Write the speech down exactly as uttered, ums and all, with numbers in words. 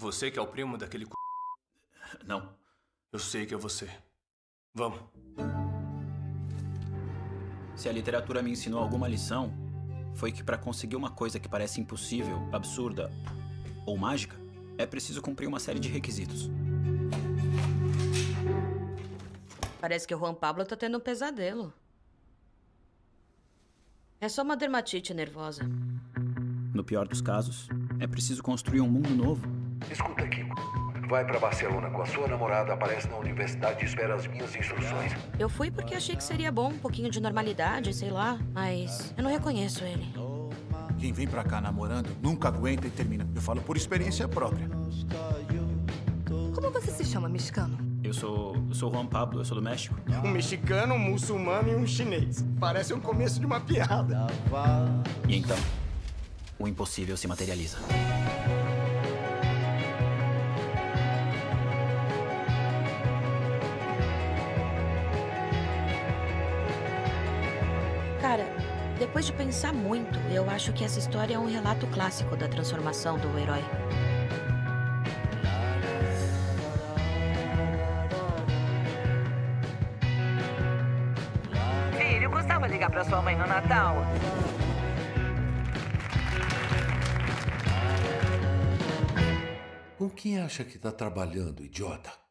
você que é o primo daquele c... Não. Eu sei que é você. Vamos. Se a literatura me ensinou alguma lição, foi que para conseguir uma coisa que parece impossível, absurda ou mágica, é preciso cumprir uma série de requisitos. Parece que o Juan Pablo tá tendo um pesadelo. É só uma dermatite nervosa. No pior dos casos, é preciso construir um mundo novo. Escuta aqui, vai pra Barcelona com a sua namorada, aparece na universidade e espera as minhas instruções. Eu fui porque achei que seria bom, um pouquinho de normalidade, sei lá. Mas eu não reconheço ele. Quem vem pra cá namorando nunca aguenta e termina. Eu falo por experiência própria. Como você se chama, mexicano? Eu sou, eu sou Juan Pablo, eu sou do México. Um mexicano, um muçulmano e um chinês. Parece o começo de uma piada. E então, o impossível se materializa. Cara, depois de pensar muito, eu acho que essa história é um relato clássico da transformação do herói. Filho, costuma ligar pra sua mãe no Natal? Com quem acha que tá trabalhando, idiota?